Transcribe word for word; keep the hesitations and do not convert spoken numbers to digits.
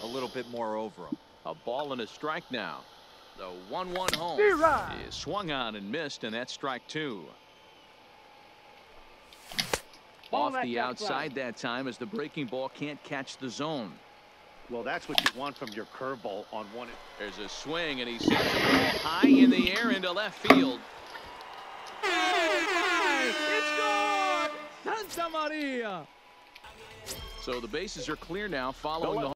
a little bit more over him. A ball and a strike now. The one one home is swung on and missed, and that's strike two. Off the outside that time as the breaking ball can't catch the zone. Well, that's what you want from your curveball on one. There's a swing, and he sends the ball high in the air into left field. It's gone! Santa Maria! So the bases are clear now following the